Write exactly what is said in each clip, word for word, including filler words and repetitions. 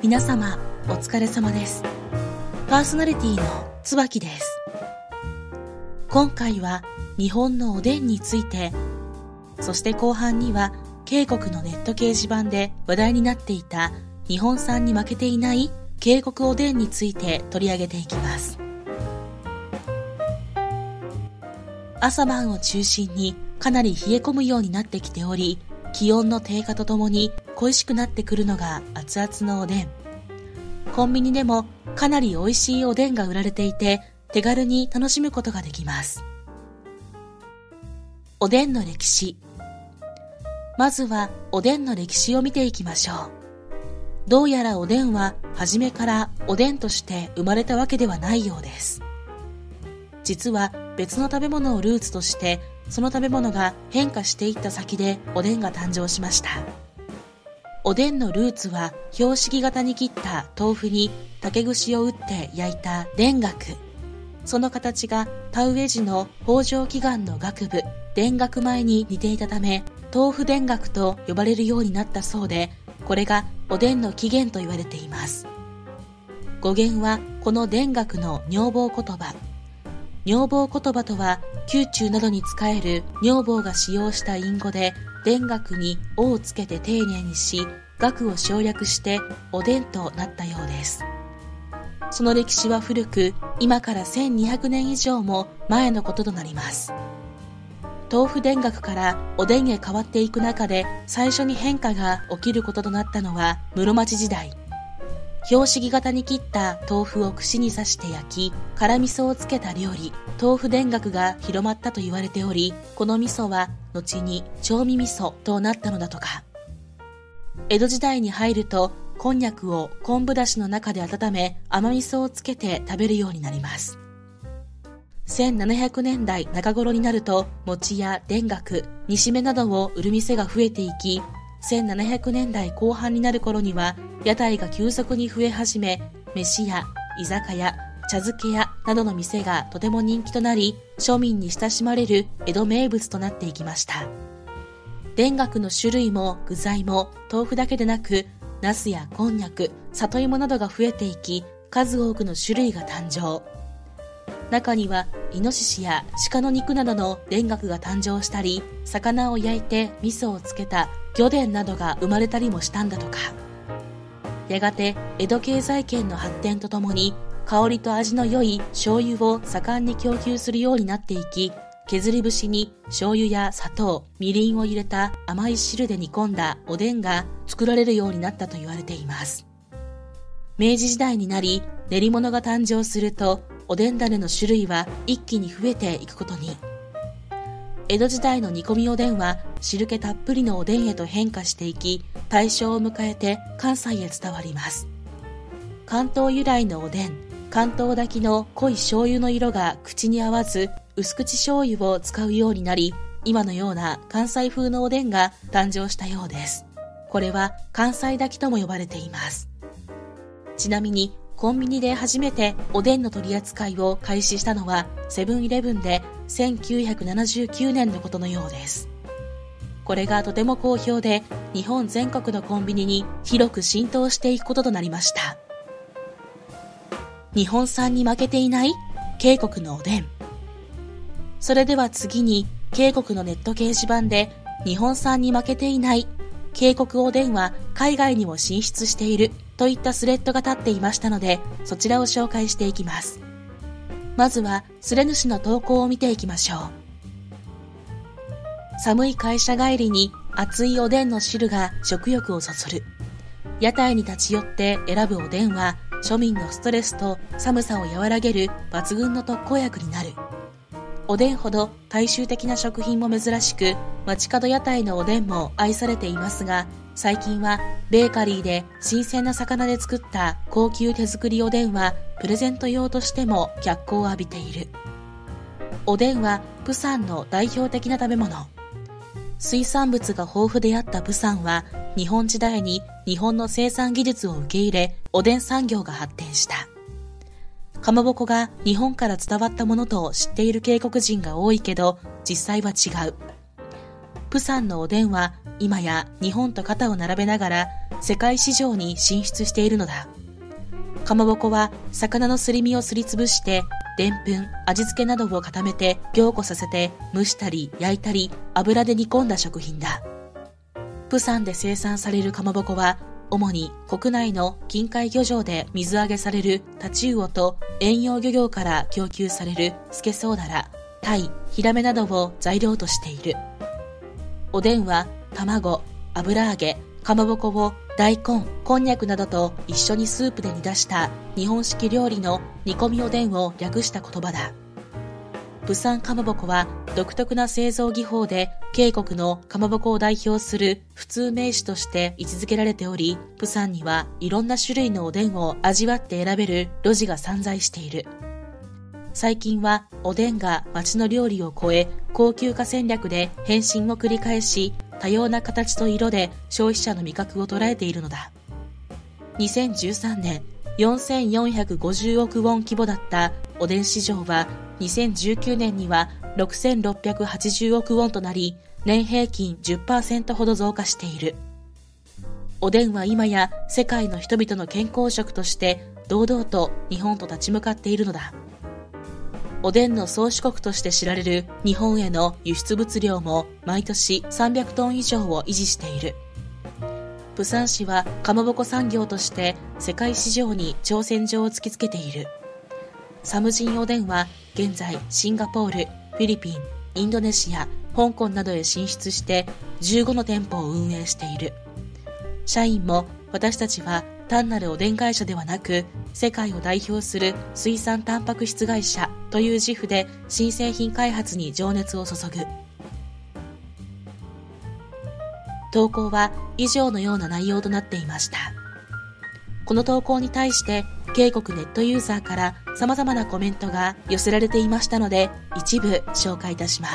皆様お疲れ様です。パーソナリティの椿です。今回は日本のおでんについて、そして後半には京国のネット掲示板で話題になっていた日本産に負けていない京国おでんについて取り上げていきます。朝晩を中心にかなり冷え込むようになってきており、気温の低下とともに恋しくなってくるのが熱々のおでん。コンビニでもかなり美味しいおでんが売られていて、手軽に楽しむことができます。おでんの歴史。まずはおでんの歴史を見ていきましょう。どうやらおでんは初めからおでんとして生まれたわけではないようです。実は別の食べ物をルーツとして、その食べ物が変化していった先でおでんが誕生しました。おでんのルーツは標識型に切った豆腐に竹串を打って焼いた田楽。その形が田植え時の豊穣祈願の楽部、田楽米に似ていたため、豆腐田楽と呼ばれるようになったそうで、これがおでんの起源と言われています。語源はこの田楽の女房言葉。女房言葉とは、宮中などに仕える女房が使用した隠語で、田楽に「お」をつけて丁寧にし、楽を省略しておでんとなったようです。その歴史は古く、今からせんにひゃくねん以上も前のこととなります。豆腐田楽からおでんへ変わっていく中で、最初に変化が起きることとなったのは室町時代。標識型に切った豆腐を串に刺して焼き、辛味噌をつけた料理、豆腐田楽が広まったと言われており、この味噌は後に調味味噌となったのだとか。江戸時代に入ると、こんにゃくを昆布だしの中で温め、甘味噌をつけて食べるようになります。せんななひゃくねんだい中頃になると、餅や田楽、煮しめなどを売る店が増えていき、せんななひゃくねんだいこう半になる頃には、屋台が急速に増え始め、飯屋、居酒屋、茶漬け屋などの店がとても人気となり、庶民に親しまれる江戸名物となっていきました。田楽の種類も具材も豆腐だけでなく、ナスやこんにゃく、里芋などが増えていき、数多くの種類が誕生。中にはイノシシや鹿の肉などの田楽が誕生したり、魚を焼いて味噌をつけた魚田などが生まれたりもしたんだとか。やがて江戸経済圏の発展とともに、香りと味の良い醤油を盛んに供給するようになっていき、削り節に醤油や砂糖、みりんを入れた甘い汁で煮込んだおでんが作られるようになったと言われています。明治時代になり、練り物が誕生すると、おでん種の種類は一気に増えていくことに。江戸時代の煮込みおでんは汁気たっぷりのおでんへと変化していき、大正を迎えて関西へ伝わります。関東由来のおでん、関東炊きの濃い醤油の色が口に合わず、薄口醤油を使うようになり、今のような関西風のおでんが誕生したようです。これは関西炊きとも呼ばれています。ちなみにコンビニで初めておでんの取り扱いを開始したのはセブンイレブンでせんきゅうひゃくななじゅうきゅうねんのことのようです。これがとても好評で、日本全国のコンビニに広く浸透していくこととなりました。日本産に負けていない京国のおでん。それでは次に、京国のネット掲示板で日本産に負けていない京国おでんは海外にも進出しているといったスレッドが立っていましたので、そちらを紹介していきます。まずはスレ主の投稿を見ていきましょう。寒い会社帰りに熱いおでんの汁が食欲をそそる。屋台に立ち寄って選ぶおでんは庶民のストレスと寒さを和らげる抜群の特効薬になる。おでんほど大衆的な食品も珍しく、街角屋台のおでんも愛されていますが、最近はベーカリーで新鮮な魚で作った高級手作りおでんはプレゼント用としても脚光を浴びている。おでんはプサンの代表的な食べ物。水産物が豊富であったプサンは日本時代に日本の生産技術を受け入れ、おでん産業が発展した。かまぼこが日本から伝わったものと知っている京国人が多いけど、実際は違う。プサンのおでんは今や日本と肩を並べながら世界市場に進出しているのだ。かまぼこは魚のすり身をすりつぶしてでんぷん、味付けなどを固めて凝固させて蒸したり焼いたり油で煮込んだ食品だ。プサンで生産されるかまぼこは主に国内の近海漁場で水揚げされるタチウオと遠洋漁業から供給されるスケソウダラ、タイ、ヒラメなどを材料としている。おでんは卵、油揚げ、かまぼこを大根、こんにゃくなどと一緒にスープで煮出した日本式料理の煮込みおでんを略した言葉だ。プサンかまぼこは独特な製造技法で渓谷のかまぼこを代表する普通名詞として位置づけられており、プサンにはいろんな種類のおでんを味わって選べる路地が散在している。最近はおでんが街の料理を超え高級化戦略で変身を繰り返し、多様な形と色で消費者の味覚を捉えているのだ。にせんじゅうさんねん、よんせんよんひゃくごじゅうおくウォン規模だったおでん市場はにせんじゅうきゅうねんにはろくせんろっぴゃくはちじゅうおくウォンとなり、年平均 じゅっパーセント ほど増加している。おでんは今や世界の人々の健康食として堂々と日本と立ち向かっているのだ。おでんの宗主国として知られる日本への輸出物量も毎年さんびゃくトン以上を維持している。プサン市はかまぼこ産業として世界市場に挑戦状を突きつけている。サムジンおでんは現在シンガポール、フィリピン、インドネシア、香港などへ進出してじゅうごの店舗を運営している。社員も私たちは単なるおでん会社ではなく世界を代表する水産タンパク質会社という自負で新製品開発に情熱を注ぐ。投稿は以上のような内容となっていました。この投稿に対して渓谷ネットユーザーから様々なコメントが寄せられていましたので一部紹介いたします。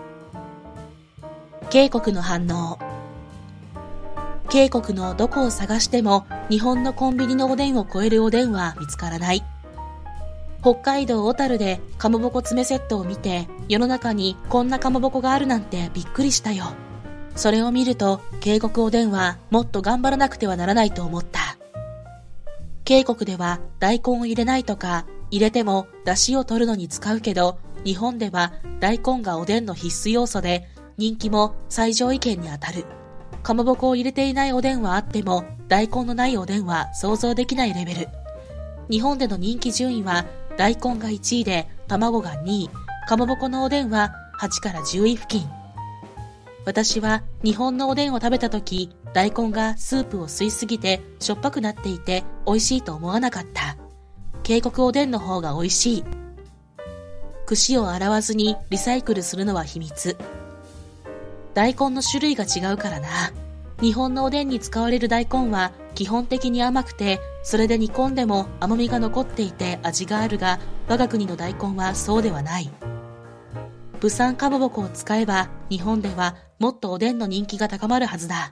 渓谷の反応。渓谷のどこを探しても日本のコンビニのおでんを超えるおでんは見つからない。北海道小樽でかまぼこ詰めセットを見て世の中にこんなかまぼこがあるなんてびっくりしたよ。それを見ると渓谷おでんはもっと頑張らなくてはならないと思った。渓谷では大根を入れないとか入れても出汁を取るのに使うけど日本では大根がおでんの必須要素で人気も最上位圏に当たる。かまぼこを入れていないおでんはあっても大根のないおでんは想像できないレベル。日本での人気順位は大根がいちいで卵がにい、かまぼこのおでんははちからじゅうい付近。私は日本のおでんを食べたとき大根がスープを吸いすぎてしょっぱくなっていて美味しいと思わなかった。渓谷おでんの方が美味しい。串を洗わずにリサイクルするのは秘密。大根の種類が違うからな。日本のおでんに使われる大根は基本的に甘くて、それで煮込んでも甘みが残っていて味があるが、我が国の大根はそうではない。プサンかまぼこを使えば日本ではもっとおでんの人気が高まるはずだ。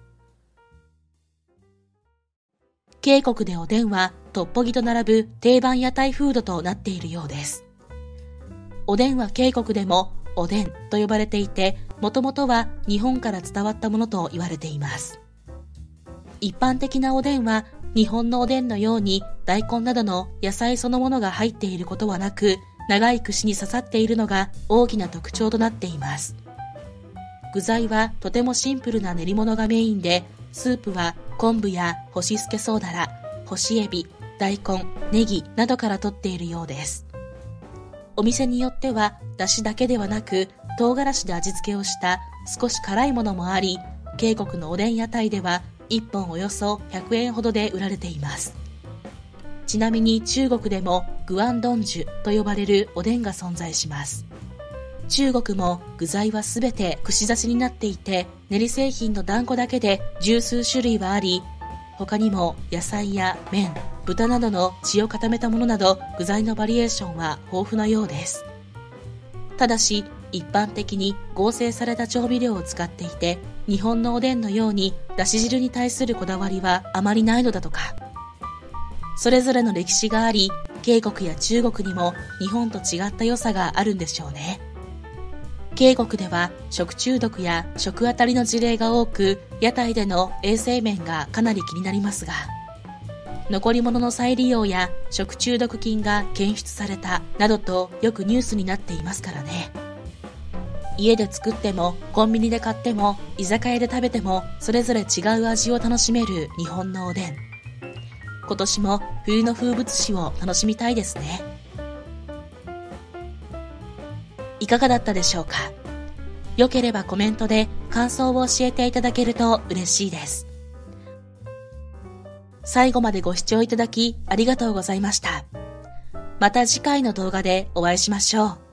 渓谷でおでんはトッポギと並ぶ定番屋台フードとなっているようです。おでんは渓谷でもおでんと呼ばれていて、もともとは日本から伝わったものと言われています。一般的なおでんは日本のおでんのように大根などの野菜そのものが入っていることはなく、長い串に刺さっているのが大きな特徴となっています。具材はとてもシンプルな練り物がメインで、スープは昆布や干しスケソウダラ、干しエビ、大根、ネギなどから取っているようです。お店によっては出汁だけではなく唐辛子で味付けをした少し辛いものもあり、渓谷のおでん屋台ではいっぽんおよそひゃくえんほどで売られています。ちなみに中国でもグアンドンジュと呼ばれるおでんが存在します。中国も具材はすべて串刺しになっていて、練り製品の団子だけで十数種類はあり、他にも野菜や麺、豚などの血を固めたものなど具材のバリエーションは豊富なようです。ただし一般的に合成された調味料を使っていて、日本のおでんのようにだし汁に対するこだわりはあまりないのだとか。それぞれの歴史があり、渓谷や中国にも日本と違った良さがあるんでしょうね。 京国では食中毒や食あたりの事例が多く、屋台での衛生面がかなり気になりますが、残り物の再利用や食中毒菌が検出されたなどとよくニュースになっていますからね。家で作ってもコンビニで買っても居酒屋で食べてもそれぞれ違う味を楽しめる日本のおでん。今年も冬の風物詩を楽しみたいですね。いかがだったでしょうか。良ければコメントで感想を教えていただけると嬉しいです。最後までご視聴いただきありがとうございました。また次回の動画でお会いしましょう。